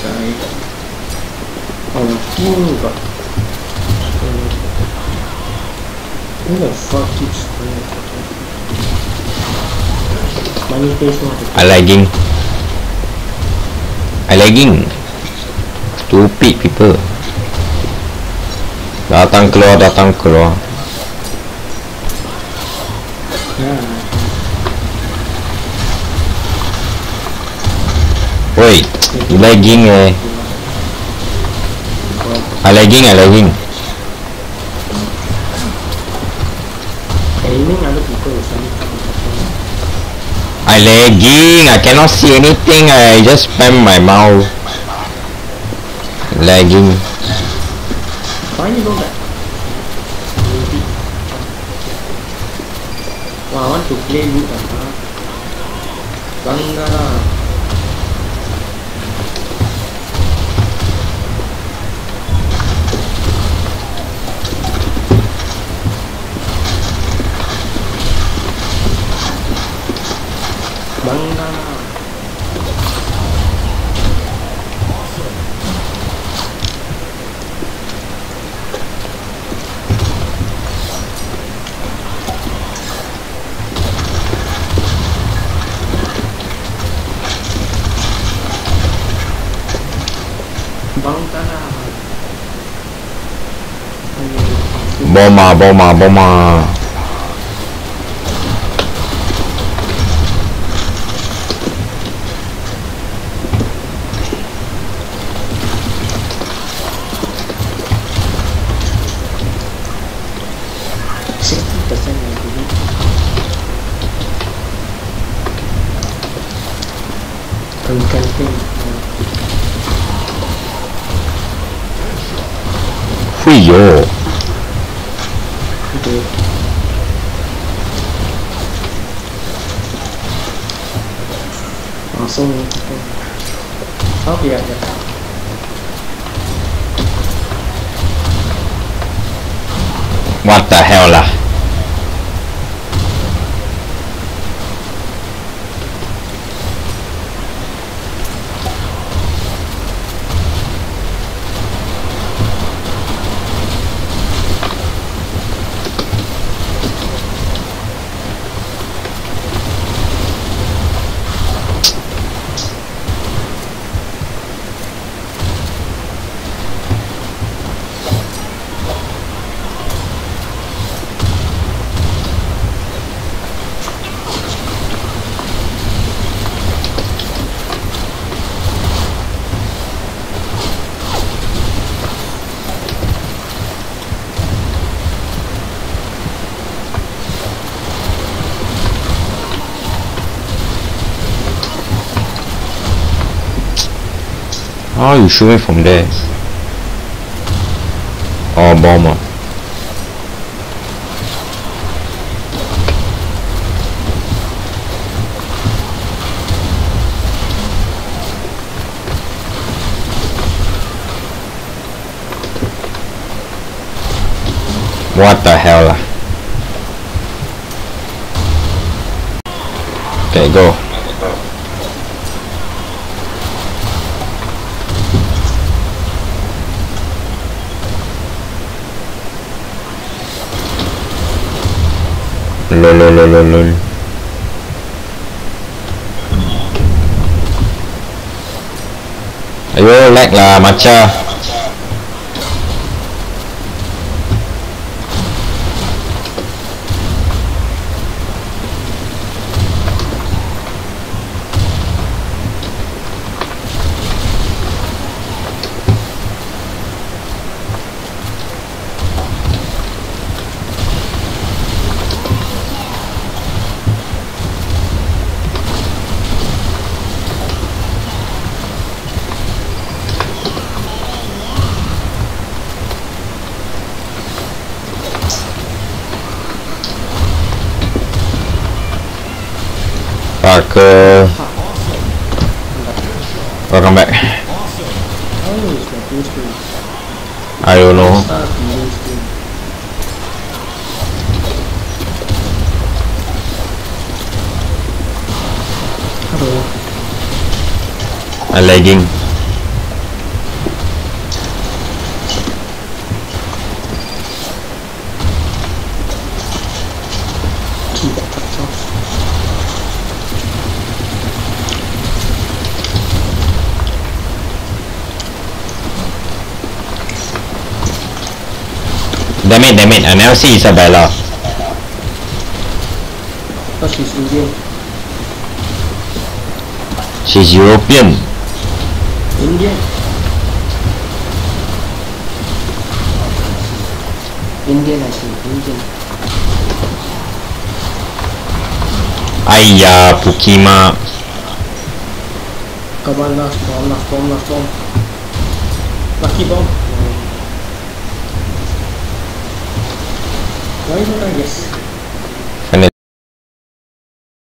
die. Oh, you got. Who the fuck keeps playing? Money face not. I lagging. Stupid people. Datang keluar. Woi, lagging eh. I lagging. Aiming other people is I lagging. I cannot see anything. I just spam my mouse. Lagging. Why you know that? Wow, I want to play loot Bangara. Bomber. Yo. Langsung oh iya. What the hell lah. How are you shooting from there? Oh, bomber. What the hell? Okay, go. Lol. Ayo lag lah maca. Parker, welcome back. I don't know. I'm lagging. Damn it, I never see Isabella. Because she's Indian. She's European. Indian. Indian, I think. Indian. Ayya, Pukima. Come on, last bomb. Lucky bomb. Why not I guess?